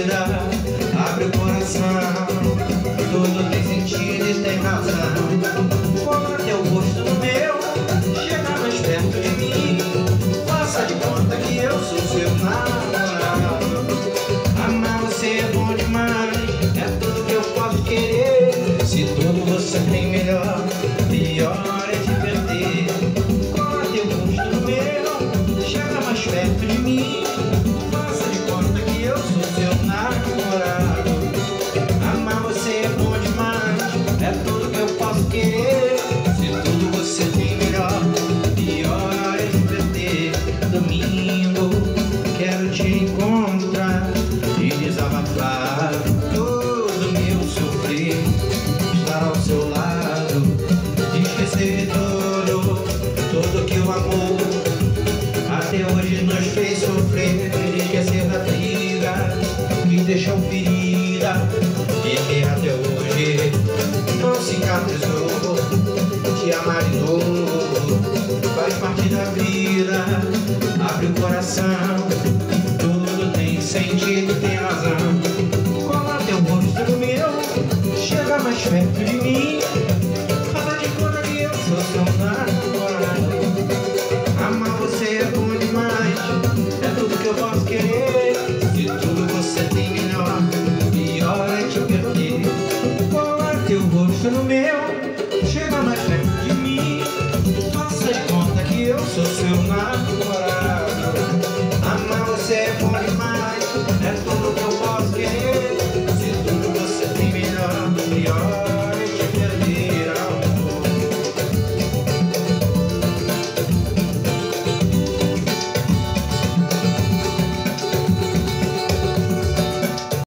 vida, abre o coração, tudo tem sentido e tem razão. Põe teu rosto no meu, chega mais perto de mim, faça de conta que eu sou seu namorado. Amar você é bom demais, é tudo que eu posso querer. Se tudo você tem melhor, pior é te perder. Põe teu rosto no meu, chega mais perto de mim,